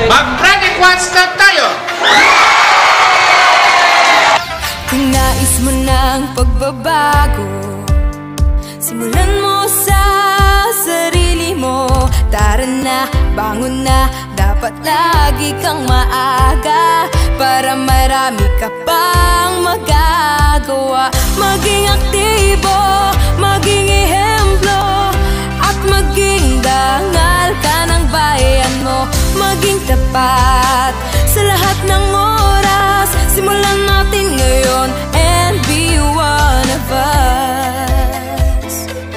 Mag-project watch na tayo! Kung nais mo ng pagbabago, simulan mo sa sarili mo. Tara na, bangon na, dapat lagi kang maaga, para marami ka pang magagawa. Maging aktibo, maging ehemplo, at maging dangal ka ng bayan mo. Maging tapat sa lahat ng oras. Simulan natin ngayon and be one of us.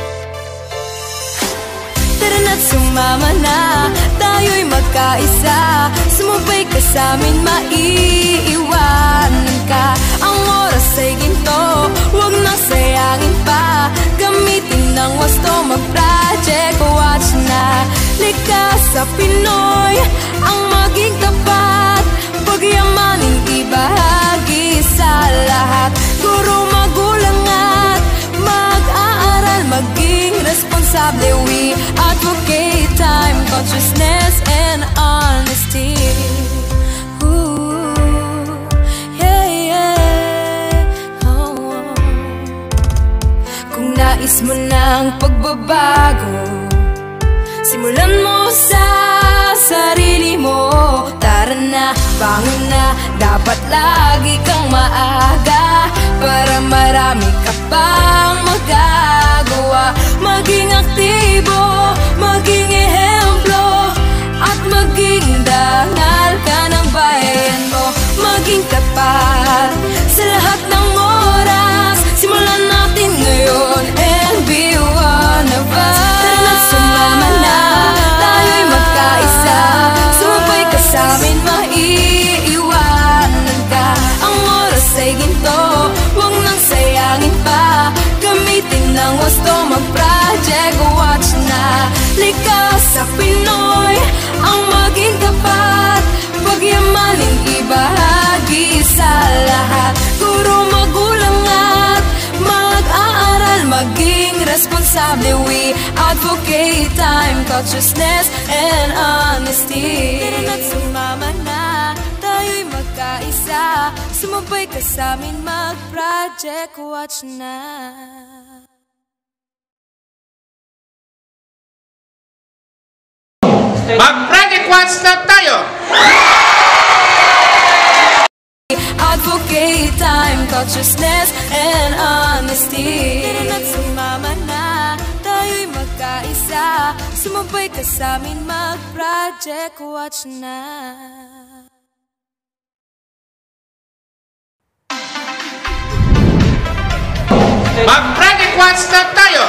Tara na't sumama na, tayo'y magkaisa. Sumabay ka sa'min, maiiwanan ka. Ang oras ay ginto, huwag nang sayangin pa. Gamitin ng wasto, mag-project watch na. Likas sa Pinoy, ang maging tapat. Pagyamanin, ibahagi sa lahat. Guro, magulang at mag-aaral, maging responsable. We advocate time, consciousness, and honesty. Ooh, yeah, yeah. Oh. Kung nais mo ng pagbabago, simulan mo sa sarili mo. Tara na, bangon na, dapat lagi kang maaga, para marami ka pang magagawa. Maging aktibo, maging ehemplo, at maging dangal ka ng bayan mo. Maging tapat sa lahat ng oras. Simulan natin ngayon and be one of us. Tara na, sumama na, tayo'y magkaisa. Sumabay ka sa'min, maiiwanan ka. Ang oras ay ginto, huwag nang sayangin pa. Gamitin ng wasto, mag-project watch na. Likas sa Pinoy, ang maging tapat. Pagyamanin, ibahagi sa lahat. Guro, magulang at mag-aaral, maging responsable. We advocate time, consciousness, and honesty. Tara na't sumama na, tayo'y magkaisa. Sumabay ka sa'min, mag-project watch na. Mag-project watch na tayo! Advocate time, consciousness, and honesty. Tara na't sumama na, tayo'y magkaisa. Sumabay ka sa'min, mag-project watch na. Mag-project watch na tayo!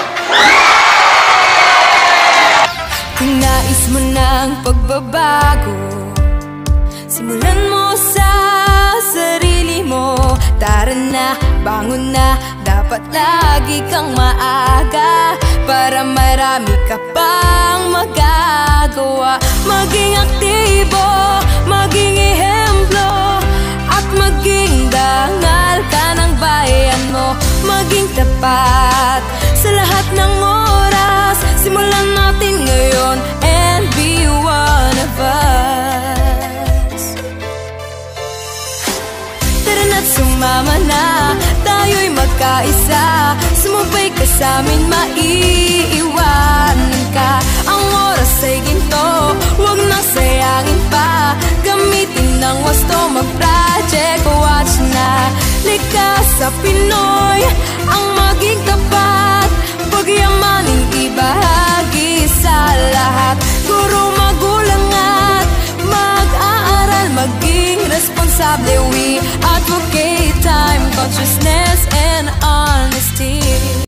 Kung nais mo ng pagbabago, simulan mo sa sarili mo. Tara na, bangon na, dapat lagi kang maaga, para marami ka pang magagawa. Maging aktibo, maging ehemplo, at maging dangal ka ng bayan mo. Maging tapat sa lahat ng oras. Simulan natin ngayon and be one of us. Tara na't sumama na, tayo'y magkaisa. Sumabay ka sa'min, maiiwanan ka. Ang oras ay ginto, huwag nang sayangin pa. Gamitin ng wasto, mag-project watch na. Likas sa Pinoy, ang maging tapat. Pagyamanin, ibahagi sa lahat. Guro, magulang at mag-aaral, maging responsable. We advocate time, consciousness,